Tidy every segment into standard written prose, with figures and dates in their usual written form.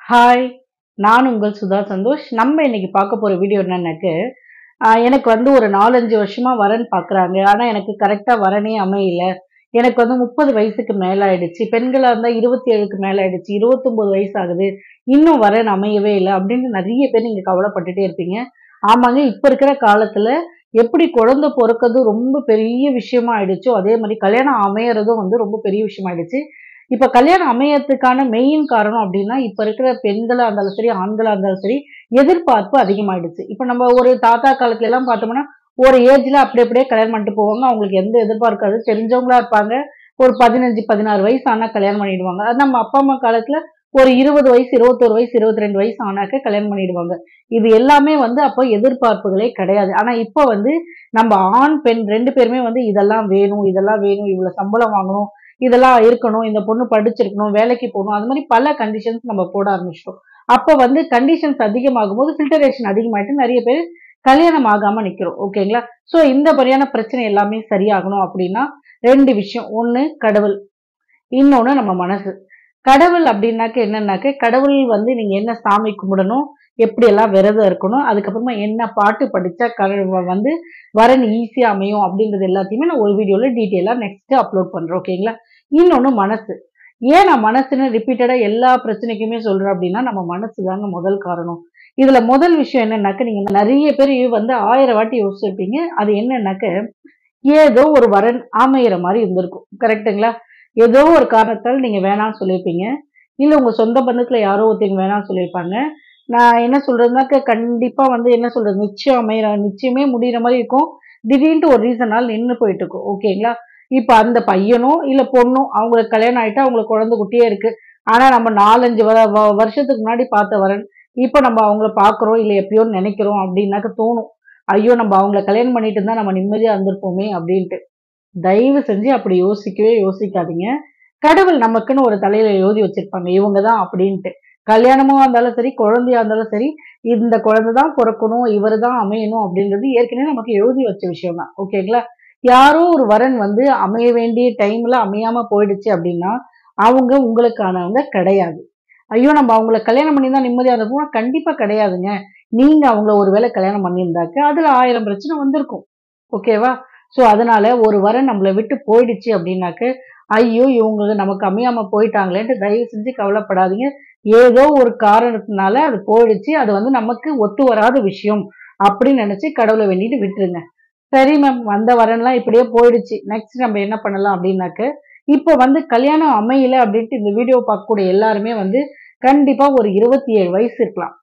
Hi, நான் உங்கள் சுதா சந்தோஷ். நம்ம இன்னைக்கு பார்க்க போற வீடியோ என்னன்னாக்க, எனக்கு வந்து ஒரு 4, 5 வருஷமா வரன் பார்க்குறாங்க. ஆனா எனக்கு கரெக்ட்டா வரனே அமையல. எனக்கு வந்து 30 வயசுக்கு மேல ஆயிடுச்சு. பெண்களா இருந்தா 27க்கு மேல ஆயிடுச்சு. 29 வயசு ஆகுது. இன்னும் வரன் அமையவே இல்ல. அப்படின்னு நெறைய பேர் நீங்க கவலைப்பட்டுட்டே இருப்பீங்க. ஆமாங்க, இப்ப இருக்கிற காலத்துல எப்படி குழந்தை பொறக்கறது ரொம்ப பெரிய விஷயமா ஆயிடுச்சோ, அதே மாரி கல்யாணம் அமையறதும் வந்து ரொம்ப பெரிய விஷயமா ஆயிடுச்சு. இப்ப கல்யாணம் அமையறதுக்கான மெயின் காரணம் அப்படின்னா, இப்ப இருக்கிற பெண்களா இருந்தாலும் சரி, ஆண்களா இருந்தாலும் சரி, எதிர்பார்ப்பு அதிகமாயிடுச்சு. இப்ப நம்ம ஒரு தாத்தா காலத்துல எல்லாம் பார்த்தோம்னா, ஒரு ஏஜ்ல அப்படி அப்படியே கல்யாணம் பண்ணிட்டு போவாங்க. அவங்களுக்கு எந்த எதிர்பார்க்காது. தெரிஞ்சவங்களா இருப்பாங்க. ஒரு 15, 16 வயசு ஆனா கல்யாணம் பண்ணிடுவாங்க. அது நம்ம அப்பா, அம்மா காலத்துல ஒரு 20 வயசு, 21 வயசு, 22 வயசு ஆனாக்க கல்யாணம் பண்ணிடுவாங்க. இது எல்லாமே வந்து அப்போ எதிர்பார்ப்புகளே கிடையாது. ஆனா இப்ப வந்து நம்ம ஆண், பெண் 2 பேருமே வந்து இதெல்லாம் வேணும், இதெல்லாம் வேணும், இவ்வளவு சம்பளம் வாங்கணும், இதெல்லாம் இருக்கணும், இந்த பொண்ணு படிச்சிருக்கணும், வேலைக்கு போகணும், அது மாதிரி பல கண்டிஷன்ஸ் நம்ம போட ஆரம்பிச்சிட்டோம். அப்ப வந்து கண்டிஷன்ஸ் அதிகமாகும் போது ஃபில்டரேஷன் அதிகமாயிட்டு நிறைய பேர் கல்யாணம் ஆகாம நிக்கிறோம். ஓகேங்களா? சோ இந்த மாதிரியான பிரச்சனை எல்லாமே சரியாகணும் அப்படின்னா 2 விஷயம். ஒண்ணு கடவுள், இன்னொன்னு நம்ம மனசு. கடவுள் அப்படின்னாக்க என்னன்னாக்க, கடவுள் வந்து நீங்க என்ன சாமி கும்பிடணும், எப்படியெல்லாம் விரதம் இருக்கணும், அதுக்கப்புறமா என்ன பாட்டு படிச்சா வந்து வரன் ஈஸியா அமையும் அப்படின்றது எல்லாத்தையுமே நான் ஒரு வீடியோல டீட்டெயிலா நெக்ஸ்ட் அப்லோட் பண்றேன். ஓகேங்களா? இன்னொன்னு மனசு. ஏன் நான் மனசுன்னு ரிப்பீட்டடா எல்லா பிரச்சனைக்குமே சொல்றேன் அப்படின்னா, நம்ம மனசு தாங்க முதல் காரணம். இதுல முதல் விஷயம் என்னன்னாக்க, நீங்க நிறைய பேர் வந்து 1000 வாட்டி யோசிச்சிருப்பீங்க. அது என்னன்னாக்க, ஏதோ ஒரு வரன் அமையிற மாரி இருந்திருக்கும். கரெக்ட்டுங்களா? ஏதோ ஒரு காரணத்தால் நீங்க வேணான்னு சொல்லியிருப்பீங்க. இல்ல உங்க சொந்த பந்தத்துல யாரோ ஒருத்தங்க வேணான்னு சொல்லியிருப்பாங்க. நான் என்ன சொல்றதுனாக்க, கண்டிப்பா வந்து என்ன சொல்றது, நிச்சயம் நிச்சயமே முடியிற மாரி இருக்கும். திடீர்ன்ட்டு ஒரு ரீசனால நின்னு போயிட்டு இருக்கும். ஓகேங்களா? இப்ப அந்த பையனோ, இல்ல பொண்ணோ அவங்களுக்கு கல்யாணம் ஆயிட்டா, அவங்களுக்கு குழந்தை குட்டியே இருக்கு. ஆனா நம்ம 4, 5 வருஷத்துக்கு முன்னாடி பார்த்த வரன், இப்ப நம்ம அவங்கள பார்க்குறோம், இல்ல எப்பயோ நெனைக்கிறோம் அப்படின்னாக்க தோணும். ஐயோ! நம்ம அவங்கள கல்யாணம் பண்ணிட்டு இருந்தா நம்ம நிம்மதியா இருந்திருப்போமே அப்படின்ட்டு. தயவு செஞ்சு அப்படி யோசிக்கவே யோசிக்காதீங்க. கடவுள் நமக்குன்னு ஒரு தலையில எழுதி வச்சிருப்பாங்க. இவங்க தான் அப்படின்ட்டு. கல்யாணமா இருந்தாலும் சரி, குழந்தையா இருந்தாலும் சரி, இந்த குழந்தை தான் பொறக்கணும், இவரு தான் அமையணும் அப்படின்றது ஏற்கனவே நமக்கு எழுதி வச்ச விஷயம் தான். ஓகேங்களா? யாரோ ஒரு வரன் வந்து அமைய வேண்டிய டைம்ல அமையாம போயிடுச்சு அப்படின்னா, அவங்க உங்களுக்கானவங்க கிடையாது. ஐயோ! நம்ம அவங்கள கல்யாணம் பண்ணி தான் நிம்மதியா இருந்திருப்போம்னா, கண்டிப்பா கிடையாதுங்க. நீங்க அவங்கள ஒரு வேளை கல்யாணம் பண்ணியிருந்தாக்க, அதுல 1000 பிரச்சனை வந்திருக்கும். ஓகேவா? சோ அதனால ஒரு வரன் நம்மள விட்டு போயிடுச்சு அப்படின்னாக்க, ஐயோ! இவங்க நமக்கு அமையாம போயிட்டாங்களேன்ட்டு தயவு செஞ்சு கவலைப்படாதீங்க. ஏதோ ஒரு காரணத்தினால அது போயிடுச்சு. அது வந்து நமக்கு ஒத்து வராத விஷயம் அப்படின்னு நினைச்சு கடவுள வேண்டிட்டு விட்டுருங்க. சரி மேம், வந்த வரன்லாம் இப்படியே போயிடுச்சு. நெக்ஸ்ட் நம்ம என்ன பண்ணலாம் அப்படின்னாக்க, இப்ப வந்து கல்யாணம் அமையல அப்படின்ட்டு இந்த வீடியோ பார்க்கக்கூடிய எல்லாருமே வந்து கண்டிப்பா ஒரு 27 வயசு இருக்கலாம்.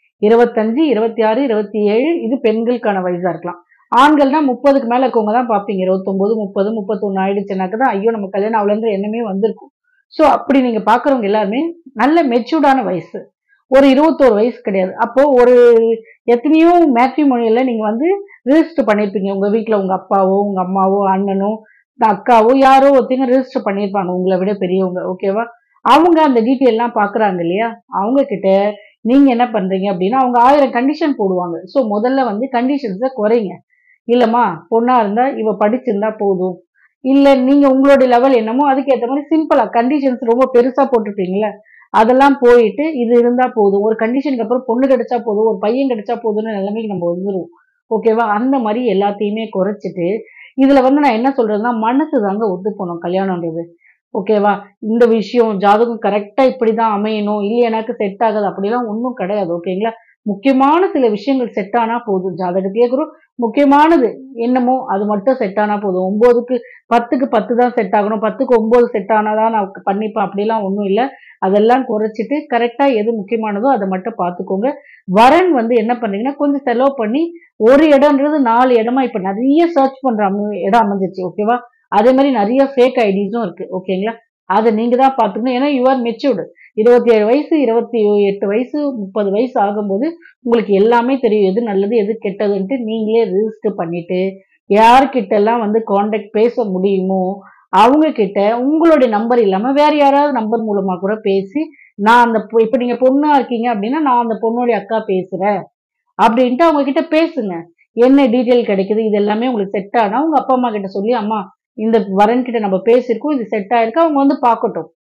25, 26, 27 இது பெண்களுக்கான வயசா இருக்கலாம். ஆண்கள்னா 30க்கு மேல இருக்கவங்க தான் பார்ப்பீங்க. 29, 30, 31 ஆயிடுச்சுனாக்க தான், ஐயோ! நம்ம கல்யாணம் ஆகலன்ற எண்ணமே வந்திருக்கும். சோ அப்படி நீங்க பார்க்குறவங்க எல்லாருமே நல்ல மெச்சூர்டான வயசு. ஒரு 21 வயசு கிடையாது. அப்போ ஒரு எத்தனையோ மேட்ரிமோனியல்ல நீங்க வந்து ரிஜிஸ்டர் பண்ணியிருப்பீங்க. உங்க வீட்ல உங்க அப்பாவோ, உங்க அம்மாவோ, அண்ணனோ, அக்காவோ யாரோ ஒருத்தங்க ரிஜிஸ்டர் பண்ணியிருப்பாங்க. உங்கள விட பெரியவங்க. ஓகேவா? அவங்க அந்த டீட்டெயில்லாம் பார்க்குறாங்க இல்லையா? அவங்க கிட்ட நீங்க என்ன பண்றீங்க அப்படின்னா, அவங்க 1000 கண்டிஷன் போடுவாங்க. சோ முதல்ல வந்து கண்டிஷன்ஸ குறைங்க. இல்லம்மா, பொண்ணா இருந்தா இவ படிச்சிருந்தா போதும். இல்ல நீங்க உங்களுடைய லெவல் என்னமோ அதுக்கு ஏத்த மாரி சிம்பிளா கண்டிஷன்ஸ் ரொம்ப பெருசா போட்டுருப்பீங்கல்ல. அதெல்லாம் போயிட்டு இது இருந்தா போதும். ஒரு கண்டிஷனுக்கு அப்புறம் பொண்ணு கிடைச்சா போதும், ஒரு பையன் கிடைச்சா போதும்னு நிலைமைக்கு நம்ம வந்துருவோம். ஓகேவா? அந்த மாரி எல்லாத்தையுமே குறைச்சிட்டு, இதுல வந்து நான் என்ன சொல்றேன்னா, மனசு தாங்க ஒத்து போணும் கல்யாணம்ன்றது. ஓகேவா? இந்த விஷயம் ஜாதகம் கரெக்ட்டா இப்படிதான் அமையணும். இல்லையானாக்க செட் ஆகாது அப்படிலாம் ஒண்ணும் கிடையாது. ஓகேங்களா? முக்கியமான சில விஷயங்கள் செட் ஆனா போதும். ஜாதகத்திலேயே கூட முக்கியமானது என்னமோ அது மட்டும் செட் ஆனா போதும். 9க்கு 10க்கு 10 தான் செட் ஆகணும். 10க்கு 9 செட் ஆனா தான் நான் பண்ணிப்பேன் அப்படிலாம் ஒண்ணும் இல்ல. அதெல்லாம் குறைச்சிட்டு கரெக்ட்டா எது முக்கியமானதோ அத மட்டும் பார்த்துக்கோங்க. வரன் வந்து என்ன பண்ணீங்கன்னா, கொஞ்சம் செலவு பண்ணி ஒரு இடம்ன்றது 4 இடமா இப்ப நெறைய சர்ச் பண்ற இடம் அமைஞ்சிருச்சு. ஓகேவா? அதே மாரி நெறைய ஃபேக் ஐடிஸும் இருக்கு. ஓகேங்களா? அத நீங்க தான் பார்த்துக்கணும். ஏன்னா யூ ஆர் மெச்சூர்டு. 27 வயசு, 28 வயசு, 30 வயசு ஆகும்போது உங்களுக்கு எல்லாமே தெரியும். எது நல்லது, எது கெட்டதுன்ட்டு நீங்களே ரிஜிஸ்டர் பண்ணிட்டு, யார்கிட்டலாம் வந்து கான்டாக்ட் பேச முடியுமோ, அவங்க கிட்ட உங்களுடைய நம்பர் இல்லாம வேற யாராவது நம்பர் மூலமா கூட பேசி, நான் அந்த இப்ப நீங்க பொண்ணா இருக்கீங்க அப்படின்னா, நான் அந்த பொண்ணுடைய அக்கா பேசுறேன். அப்படின்ட்டு அவங்க கிட்ட பேசுங்க. என்ன டீட்டெயில் கிடைக்குது, இது எல்லாமே உங்களுக்கு செட் ஆனா, உங்க அப்பா, அம்மா கிட்ட சொல்லி, அம்மா இந்த வரன் கிட்ட நம்ம பேசியிருக்கோம். இது செட் ஆயிருக்கு. அவங்க வந்து பார்க்கட்டும்.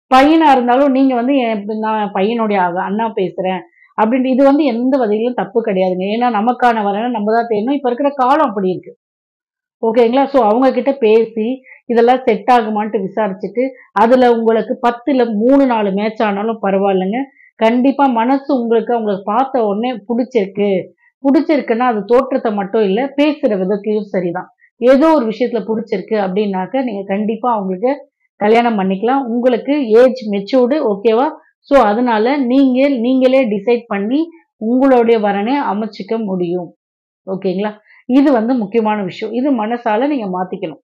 பையனா இருந்தாலும் நீங்க வந்து நான் பையனுடைய அண்ணா பேசுறேன் அப்படின்ட்டு இது வந்து எந்த வகையிலும் தப்பு கிடையாதுங்க. ஏன்னா நமக்கான வரனை நம்ம தான் தேடணும். இப்ப இருக்கிற காலம் அப்படி இருக்கு. ஓகேங்களா? ஸோ அவங்க கிட்ட பேசி இதெல்லாம் செட் ஆகுமான்ட்டு விசாரிச்சுட்டு, அதுல உங்களுக்கு 10ல 3, 4 மேட்ச் ஆனாலும் பரவாயில்லங்க. கண்டிப்பா மனசு உங்களுக்கு அவங்கள பார்த்த உடனே புடிச்சிருக்கு. புடிச்சிருக்குன்னா அது தோற்றத்த மட்டும் இல்ல, பேசுற விதத்திலயும் சரிதான். ஏதோ ஒரு விஷயத்துல புடிச்சிருக்கு அப்படின்னாக்க, நீங்க கண்டிப்பா அவங்களுக்கு கல்யாணம் பண்ணிக்கலாம். உங்களுக்கு ஏஜ் மெச்சூர்டு ஓகேவா? ஸோ அதனால நீங்களே டிசைட் பண்ணி உங்களுடைய வரனை அமைச்சுக்க முடியும். ஓகேங்களா? இது வந்து முக்கியமான விஷயம். இது மனசால நீங்க மாத்திக்கணும்.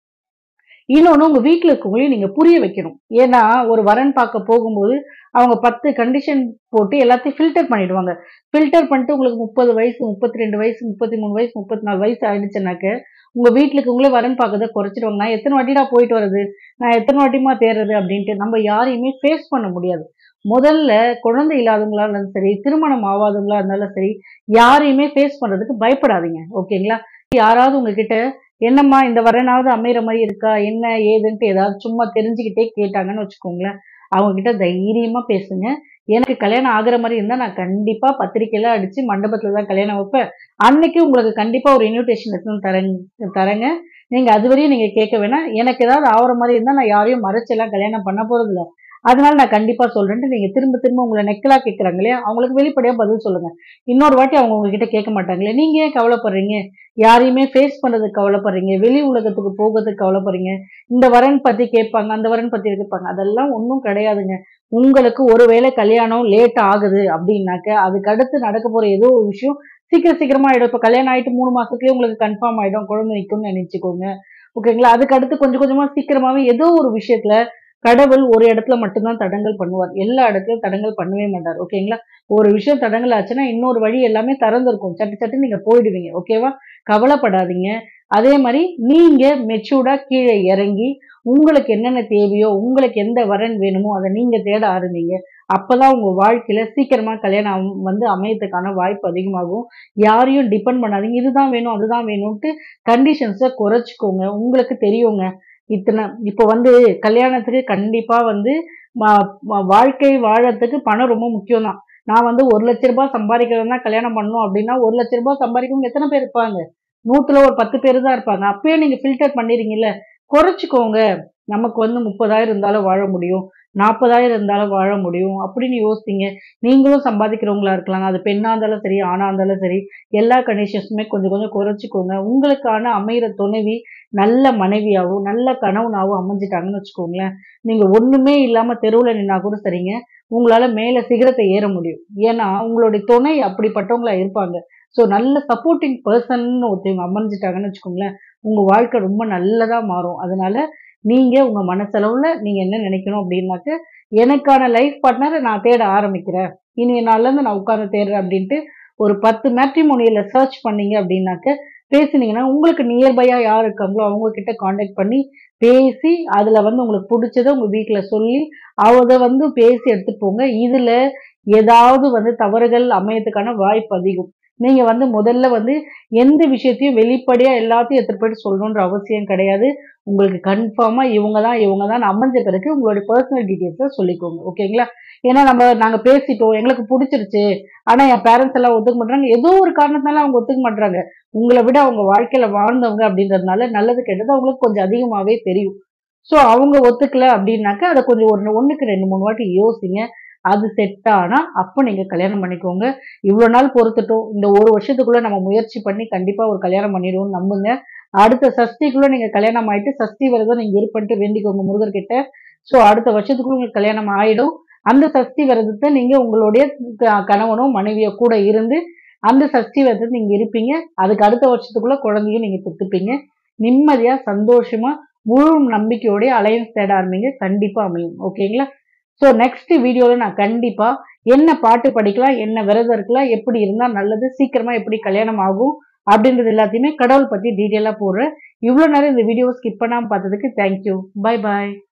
இன்னொன்னு உங்க வீட்ல இருக்கவங்களையும் நீங்க புரிய வைக்கணும். ஏன்னா, ஒரு வரன் பார்க்க போகும்போது, அவங்க 10 கண்டிஷன் போட்டு எல்லாத்தையும் ஃபில்டர் பண்ணிடுவாங்க. ஃபில்டர் பண்ணிட்டு உங்களுக்கு 30 வயசு, 32 வயசு, 33 வயசு, 34 வயசு ஆயிடுச்சுனாக்க, உங்க வீட்ல இருக்கவங்களே வரன் பார்க்கறத குறைச்சிடுவாங்க. நான் எத்தன வாட்டிடா போயிட்டு வர்றது? நான் எத்தன வாட்டிம்மா தேடுறது? அப்படின்ட்டு நம்ம யாரையுமே ஃபேஸ் பண்ண முடியாது. முதல்ல குழந்தை இல்லாதவங்களா இருந்தாலும் சரி, திருமணம் ஆவாதவங்களா இருந்தாலும் சரி, யாரையுமே ஃபேஸ் பண்றதுக்கு பயப்படாதீங்க. ஓகேங்களா? யாராவது உங்ககிட்ட என்னம்மா இந்த வரனாவது அமையிற மாரி இருக்கா? என்ன ஏதுன்ட்டு ஏதாவது சும்மா தெரிஞ்சுக்கிட்டே கேட்டாங்கன்னு வச்சுக்கோங்களேன். அவங்க கிட்ட தைரியமா பேசுங்க. எனக்கு கல்யாணம் ஆகுற மாரி இருந்தா நான் கண்டிப்பா பத்திரிக்கைலாம் அடிச்சு மண்டபத்துல தான் கல்யாணம் வைப்பேன். அன்னைக்கு உங்களுக்கு கண்டிப்பா ஒரு இன்விடேஷன் லெட்டரும் தரேங்க. நீங்க அதுவரையும் நீங்க கேட்க வேணாம். எனக்கு ஏதாவது ஆவுற மாரி இருந்தா நான் யாரையும் மறைச்செல்லாம் கல்யாணம் பண்ண போறதில்ல. அதனால நான் கண்டிப்பா சொல்றேன்ட்டு நீங்க திரும்ப திரும்ப உங்கள நெக்கலா கேட்கறாங்க இல்லையா? அவங்களுக்கு வெளிப்படையா பதில் சொல்லுங்க. இன்னொரு வாட்டி அவங்க உங்ககிட்ட கேட்க மாட்டாங்களே, நீங்க ஏன் கவலைப்படுறீங்க? யாரையுமே ஃபேஸ் பண்றதுக்கு கவலைப்படுறீங்க. வெளி உலகத்துக்கு போகறதுக்கு கவலைப்படுறீங்க. இந்த வரன் பத்தி கேட்பாங்க, அந்த வரன் பத்தி கேட்பாங்க. அதெல்லாம் ஒண்ணும் கிடையாதுங்க. உங்களுக்கு ஒருவேளை கல்யாணம் லேட் ஆகுது அப்படின்னாக்க, அதுக்கு அடுத்து நடக்க போற ஏதோ ஒரு விஷயம் சீக்கிரமா ஆயிடும். இப்ப கல்யாணம் ஆயிட்டு 3 மாசத்துலயே உங்களுக்கு கன்ஃபார்ம் ஆயிடும். குழந்தை நிக்கும்னு நினைச்சுக்கோங்க. ஓகேங்களா? அதுக்கு அடுத்து கொஞ்சம் கொஞ்சமா சீக்கிரமாவே ஏதோ ஒரு விஷயத்துல கடவுள் ஒரு இடத்துல மட்டும் தான் தடங்கல் பண்ணுவார். எல்லா இடத்துலயும் தடங்கல் பண்ணவே மாட்டார். ஓகேங்களா? ஒரு விஷயம் தடங்கல் ஆச்சுன்னா, இன்னொரு வழி எல்லாமே திறந்திருக்கும். சட்டு சட்டுன்னு நீங்க போயிடுவீங்க. ஓகேவா? கவலைப்படாதீங்க. அதே மாரி நீங்க மெச்சூர்டா கீழ இறங்கி, உங்களுக்கு என்னென்ன தேவையோ, உங்களுக்கு எந்த வரன் வேணுமோ, அத நீங்க தேட ஆரம்பிங்க. அப்பதான் உங்க வாழ்க்கையில சீக்கிரமா கல்யாணம் வந்து அமையறதுக்கான வாய்ப்பு அதிகமாகும். யாரையும் டிபெண்ட் பண்ணாதீங்க. இதுதான் வேணும், அதுதான் வேணும்ன்ட்டு கண்டிஷன்ஸ குறைச்சுக்கோங்க. உங்களுக்கு தெரியுங்க. இப்போ வந்து கல்யாணத்துக்கு கண்டிப்பா வந்து ம ம வாழ்க்கை வாழறதுக்கு பணம் ரொம்ப முக்கியம் தான். நான் வந்து ரூ. 1,00,000 சம்பாதிக்கிறவன் தான் கல்யாணம் பண்ணணும் அப்படின்னா, ரூ. 1,00,000 சம்பாதிக்கிறவங்க எத்தன பேர் இருப்பாங்க? 100ல ஒரு 10 பேரு தான் இருப்பாங்க. அப்பயே நீங்க ஃபில்டர் பண்ணிறீங்கல்ல. குறைச்சுக்கோங்க. நமக்கு வந்து 30,000 இருந்தாலும் வாழ முடியும். 40,000 இருந்தாலும் வாழ முடியும். அப்படின்னு யோசிங்க. நீங்களும் சம்பாதிக்கிறவங்களா இருக்கலாம். அது பெண்ணா இருந்தாலும் சரி, ஆணா இருந்தாலும் சரி, எல்லா கண்டிஷன்ஸுமே கொஞ்சம் கொஞ்சம் குறைச்சுக்கோங்க. உங்களுக்கான அமையிற துணைவி நல்ல மனைவியாவும், நல்ல கணவனாவும் அமைஞ்சுட்டாங்கன்னு வச்சுக்கோங்களேன். நீங்க ஒண்ணுமே இல்லாம தெருவுல நின்னா கூட சரிங்க. உங்களால மேல சிகரத்த ஏற முடியும். ஏன்னா, உங்களுடைய துணை அப்படிப்பட்டவங்களா இருப்பாங்க. ஸோ நல்ல சப்போர்ட்டிங் பெர்சன்னு ஒருத்தவங்க அமைஞ்சுட்டாங்கன்னு வச்சுக்கோங்களேன். உங்க வாழ்க்கை ரொம்ப நல்லதா மாறும். அதனால நீங்க உங்க மனசளவுல நீங்க என்ன நினைக்கணும் அப்படின்னாக்க, எனக்கான லைஃப் பார்ட்னர நான் தேட ஆரம்பிக்கிறேன். இனிய நாள்ல இருந்து நான் உட்கார்ந்து தேடுறேன் அப்படின்ட்டு ஒரு 10 மேட்ரிமோனியல்ல சர்ச் பண்ணீங்க அப்படின்னாக்க, பேசுனீங்கன்னா உங்களுக்கு நியர்பையா யார் இருக்காங்களோ அவங்க கிட்ட கான்டாக்ட் பண்ணி பேசி, அதுல வந்து உங்களுக்கு புடிச்சத உங்க வீட்ல சொல்லி, அத வந்து பேசி எடுத்துட்டு போங்க. இதுல ஏதாவது வந்து தவறுகள் அமையறதுக்கான வாய்ப்பு அதிகம். நீங்க வந்து முதல்ல வந்து எந்த விஷயத்தையும் வெளிப்படையா எல்லாத்தையும் எடுத்துட்டு போயிட்டு சொல்லணுன்ற அவசியம் கிடையாது. உங்களுக்கு கன்ஃபார்மா இவங்க தான் அமைஞ்ச பிறகு உங்களுடைய பெர்சனல் டீட்டெயில்ஸ சொல்லிக்கோங்க. ஓகேங்களா? ஏன்னா நாங்க பேசிட்டோம். எங்களுக்கு புடிச்சிருச்சு. ஆனா என் பேரண்ட்ஸ் எல்லாம் ஒத்துக்க மாட்றாங்க. ஏதோ ஒரு காரணத்தினால அவங்க ஒத்துக்க மாட்றாங்க. உங்கள விட அவங்க வாழ்க்கையில வாழ்ந்தவங்க அப்படின்றதுனால நல்லது கெட்டது அவங்களுக்கு கொஞ்சம் அதிகமாவே தெரியும். ஸோ அவங்க ஒத்துக்கல அப்படின்னாக்க, அத கொஞ்சம் 1க்கு 2, 3 வாட்டி யோசிங்க. அது செட் ஆனா, அப்ப நீங்க கல்யாணம் பண்ணிக்கோங்க. இவ்ளோ நாள் பொறுத்துட்டோம். இந்த 1 வருஷத்துக்குள்ள நம்ம முயற்சி பண்ணி கண்டிப்பா ஒரு கல்யாணம் பண்ணிடுவோம்னு நம்புங்க. அடுத்த சஷ்டிக்குள்ள நீங்க கல்யாணம் ஆயிட்டு, சஷ்டி விரதம் நீங்க இருப்பன்ட்டு வேண்டிக்கோங்க முருகர்கிட்ட. ஸோ அடுத்த வருஷத்துக்குள்ள உங்களுக்கு கல்யாணம் ஆயிடும். அந்த சஷ்டி விரதத்த நீங்க உங்களுடைய கணவனோ, மனைவியோ கூட இருந்து, அந்த சஷ்டி விரதத்த நீங்க இருப்பீங்க. அதுக்கு அடுத்த வருஷத்துக்குள்ள குழந்தையும் நீங்க பெத்துப்பீங்க. நிம்மதியா, சந்தோஷமா, முழு நம்பிக்கையோட அலையன்ஸ் தேட ஆரம்பிங்க. கண்டிப்பா அமையும். ஓகேங்களா? ஸோ நெக்ஸ்ட் வீடியோல நான் கண்டிப்பா என்ன பாட்டு படிக்கலாம், என்ன விரதம் இருக்கலாம், எப்படி இருந்தா நல்லது, சீக்கிரமா எப்படி கல்யாணம் ஆகும் அப்படின்றது எல்லாத்தையுமே கடவுள் பத்தி டீட்டெயிலா போடுறேன். இவ்ளோ நேரம் இந்த வீடியோவ ஸ்கிப் பண்ணாம பார்த்ததுக்கு தேங்க் யூ. Bye bye.